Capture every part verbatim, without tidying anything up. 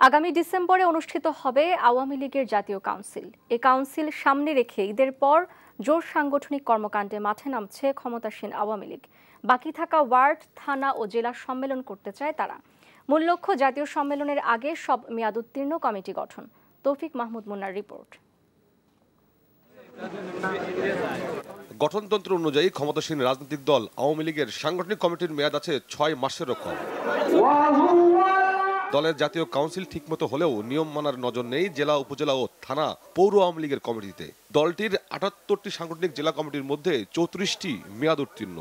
আগামী ডিসেম্বরে অনুষ্ঠিত হবে আওয়ামী লীগের জাতীয় কাউন্সিল। এই কাউন্সিল সামনে রেখে ঈদের পর জোর সাংগঠনিক কর্মকাণ্ডে মাঠে নামছে ক্ষমতাসীন আওয়ামী লীগ। বাকি থাকা ওয়ার্ড, থানা ও জেলা সম্মেলন করতে চায় তারা। মূল লক্ষ্য জাতীয় সম্মেলনের আগে সব মেয়াদোত্তীর্ণ কমিটি গঠন। তৌফিক মাহমুদ মুন্নার রিপোর্ট। গঠনতন্ত্র অনুযায়ী ক্ষমতাসীন রাজনৈতিক দল আওয়ামী লীগের সাংগঠনিক কমিটির মেয়াদ আছে ছয় মাসেরও কম। দলের জাতীয় কাউন্সিল ঠিকমতো হলেও নিয়ম মানার নজর নেই জেলা, উপজেলা ও থানা পৌর আওয়ামী লীগের কমিটিতে। দলটির আটাত্তরটি সাংগঠনিক জেলা কমিটির মধ্যে চৌত্রিশটি মেয়াদ উত্তীর্ণ।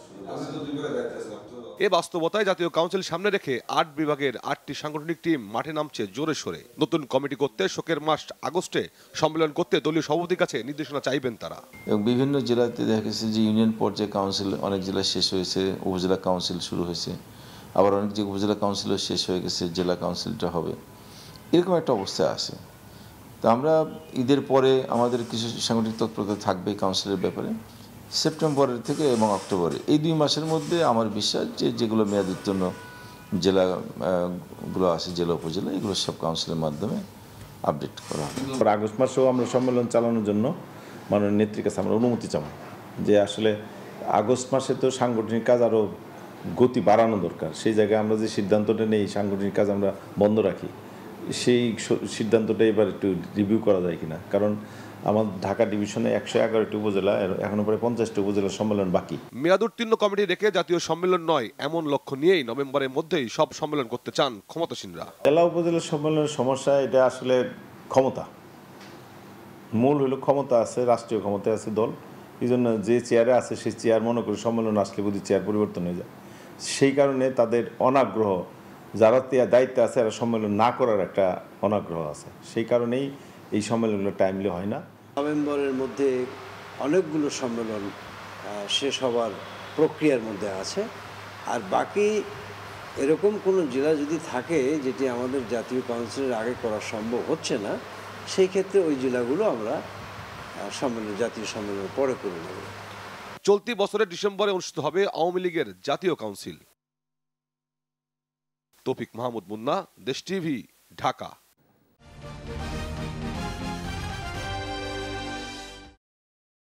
এ বাস্তবতায় জাতীয় কাউন্সিল সামনে রেখে আট বিভাগের আটটি সাংগঠনিক টিম মাঠে নামছে জোরে সোরে। নতুন কমিটি করতে শোকের মাস আগস্টে সম্মেলন করতে দলীয় সভাপতির কাছে নির্দেশনা চাইবেন তারা। এবং বিভিন্ন জেলাতে দেখা গেছে যে ইউনিয়ন পর্যায়ে কাউন্সিল অনেক জেলায় শেষ হয়েছে, উপজেলা কাউন্সিল শুরু হয়েছে, আবার অনেক যে উপজেলা কাউন্সিলও শেষ হয়ে গেছে, জেলা কাউন্সিলটা হবে, এরকম একটা অবস্থা আছে। তো আমরা ঈদের পরে আমাদের কিছু সাংগঠনিক তৎপরতা থাকবে কাউন্সিলের ব্যাপারে। সেপ্টেম্বরের থেকে এবং অক্টোবরে এই দুই মাসের মধ্যে আমার বিশ্বাস যে যেগুলো মেয়াদ উত্তীর্ণ জেলাগুলো আছে, জেলা উপজেলা, এগুলো সব কাউন্সিলের মাধ্যমে আপডেট করা হবে। আগস্ট মাসেও আমরা সম্মেলন চালানোর জন্য মাননীয় নেত্রীর কাছে আমরা অনুমতি চাই যে আসলে আগস্ট মাসে তো সাংগঠনিক কাজ আরও গতি বাড়ানো দরকার। সেই জায়গায় আমরা যে সিদ্ধান্তটা নেই সাংগঠনিক কাজ আমরা বন্ধ রাখি, সেই সিদ্ধান্তটা এবার একটু রিভিউ করা যায় কিনা। কারণ আমার ঢাকা ডিভিশনে একশো এগারোটি উপজেলা, এখনো প্রায় পঞ্চাশটি উপজেলা সম্মেলন বাকি। মেয়াদ উত্তীর্ণ কমিটি রেখে জাতীয় সম্মেলন নয় এমন লক্ষ্য নিয়েই নভেম্বরের মধ্যেই সব সম্মেলন করতে চান ক্ষমতাসীনরা। জেলা উপজেলা সম্মেলনের সমস্যা এটা আসলে ক্ষমতা, মূল হলো ক্ষমতা আছে, রাষ্ট্রীয় ক্ষমতা আছে দল, এই জন্য যে চেয়ারে আছে সেই চেয়ার মনে করে সম্মেলন আসলে যদি চেয়ার পরিবর্তন হয়ে যায়, সেই কারণে তাদের অনাগ্রহ, যারা দায়িত্বে আছে এরা সম্মেলন না করার একটা অনাগ্রহ আছে। সেই কারণেই এই সম্মেলনগুলো টাইমলি হয় না। নভেম্বরের মধ্যে অনেকগুলো সম্মেলন শেষ হওয়ার প্রক্রিয়ার মধ্যে আছে। আর বাকি এরকম কোনো জেলা যদি থাকে যেটি আমাদের জাতীয় কাউন্সিলের আগে করা সম্ভব হচ্ছে না, সেই ক্ষেত্রে ওই জেলাগুলো আমরা সম্মেলন জাতীয় সম্মেলনের পরে করে নেব। চলতি বছরের ডিসেম্বরে অনুষ্ঠিত হবে আওয়ামী লীগের জাতীয় কাউন্সিল। তৌফিক মাহমুদ মুন্না, দেশ টিভি, ঢাকা।